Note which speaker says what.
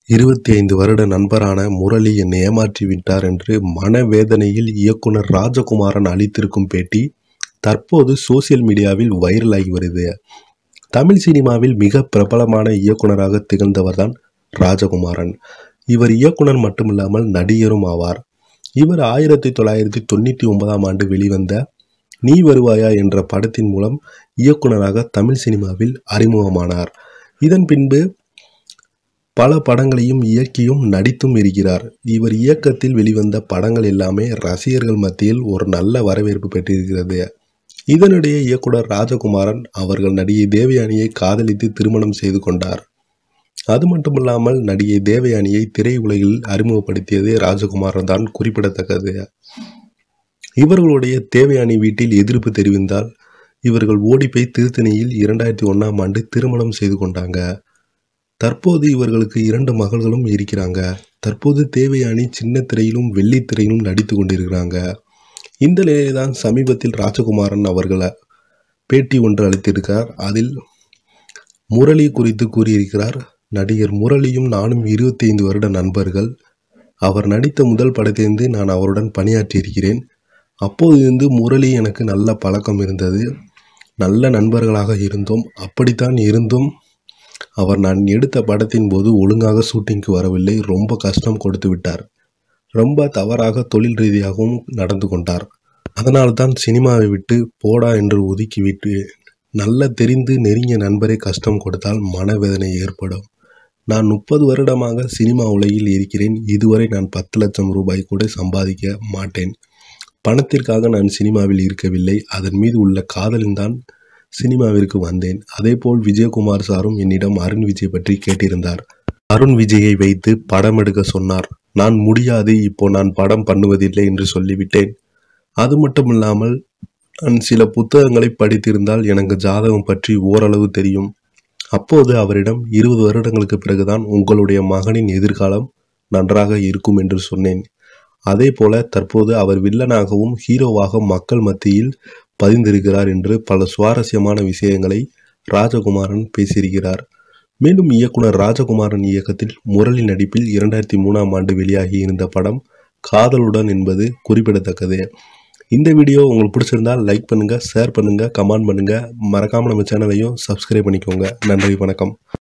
Speaker 1: 25 வருட நண்பரான முரளி என்னை ஏமாற்றி விட்டார் என்று மனவேதனையில் இயக்குனர் ராஜகுமாரன் அளித்திருக்கும் பேட்டி தற்போது சோசியல் மீடியாவில் வைரலாகி வருது. தமிழ் சினிமாவில் மிக பிரபலமான இயக்குனராக திகழ்ந்தவர்தான் ராஜகுமாரன். இவர் இயக்குனர் மட்டுமில்லாமல் நடிகரும் ஆவார். இவர் 1999ஆம் ஆண்டு வெளிவந்த நீ வருவாயா என்ற படத்தின் மூலம் இயக்குனராக தமிழ் சினிமாவில் அறிமுகமானார். இதன் பின்பு பல படங்களையும் இயக்கியும் நடித்தும் இருக்கிறார். இவர் இயக்கத்தில் வெளிவந்த படங்கள் எல்லாமே ரசிகர்கள் மத்தியில் ஒரு நல்ல வரவேற்பு பெற்றிருக்கிறது. இதனிடையே இயக்குனர் ராஜகுமாரன் அவர்கள் நடிகை தேவயானியை காதலித்து திருமணம் செய்து கொண்டார். அது மட்டுமில்லாமல் நடிகை தேவயானியை திரையுலகில் அறிமுகப்படுத்தியது ராஜகுமாரன் தான் குறிப்பிடத்தக்கது. இவர்களுடைய தேவயானி வீட்டில் எதிர்ப்பு தெரிவித்தால் இவர்கள் ஓடிப்போய் திருத்தணியில் 2001ஆம் ஆண்டு திருமணம் செய்து கொண்டாங்க. தற்போது இவர்களுக்கு 2 மகள்களும் இருக்கிறாங்க. தற்போது தேவயானி சின்ன திரையிலும் வெள்ளி திரையிலும் நடித்து கொண்டிருக்கிறாங்க. இந்த நிலையில்தான் சமீபத்தில் ராஜகுமாரன் அவர்களை பேட்டி ஒன்று அளித்திருக்கிறார். அதில் முரளி குறித்து கூறியிருக்கிறார். நடிகர் முரளியும் நானும் 25 வருட நண்பர்கள். அவர் நடித்த முதல் படத்திலிருந்து நான் அவருடன் பணியாற்றியிருக்கிறேன். அப்போதிருந்து முரளி எனக்கு நல்ல பழக்கம் இருந்தது. நல்ல நண்பர்களாக இருந்தோம். அப்படித்தான் இருந்தும் அவர் நான் எடுத்த படத்தின் போது ஒழுங்காக ஷூட்டிங்க்கு வரவில்லை. ரொம்ப கஷ்டம் கொடுத்து விட்டார். ரொம்ப தவறாக தொழில் ரீதியாகவும் நடந்து கொண்டார். அதனால்தான் சினிமாவை விட்டு போடா என்று ஒதுக்கிவிட்டு நல்ல தெரிந்து நெருங்கிய நண்பரை கஷ்டம் கொடுத்தால் மனவேதனை ஏற்படும். நான் 30 வருடமாக சினிமா உலகில் இருக்கிறேன். இதுவரை நான் 10 லட்சம் ரூபாய் கூட சம்பாதிக்க மாட்டேன். பணத்திற்காக நான் சினிமாவில் இருக்கவில்லை. அதன் மீது உள்ள காதலில்தான் சினிமாவிற்கு வந்தேன். அதேபோல் விஜயகுமார் சாரும் என்னிடம் அருண் விஜய் பற்றி கேட்டிருந்தார். அருண் விஜயை வைத்து படம் எடுக்க சொன்னார். நான் முடியாது, இப்போ நான் படம் பண்ணுவதில்லை என்று சொல்லிவிட்டேன். அது மட்டுமில்லாமல் நான் சில புத்தகங்களை படித்திருந்தால் எனக்கு ஜாதகம் பற்றி ஓரளவு தெரியும். அப்போது அவரிடம் 20 வருடங்களுக்கு பிறகுதான் உங்களுடைய மகனின் எதிர்காலம் நன்றாக இருக்கும் என்று சொன்னேன். அதே போல தற்போது அவர் வில்லனாகவும் ஹீரோவாக மக்கள் மத்தியில் பதிந்திருக்கிறார் என்று பல சுவாரஸ்யமான விஷயங்களை ராஜகுமாரன் பேசியிருக்கிறார். மேலும் இயக்குனர் ராஜகுமாரன் இயக்கத்தில் முரளி நடிப்பில் 2003ஆம் ஆண்டு வெளியாகி இருந்த படம் காதலுடன் என்பது குறிப்பிடத்தக்கது. இந்த வீடியோ உங்களுக்கு பிடிச்சிருந்தால் லைக் பண்ணுங்க, ஷேர் பண்ணுங்க, கமெண்ட் பண்ணுங்க. மறக்காம நம்ம சேனலையும் சப்ஸ்கிரைப் பண்ணிக்கோங்க. நன்றி, வணக்கம்.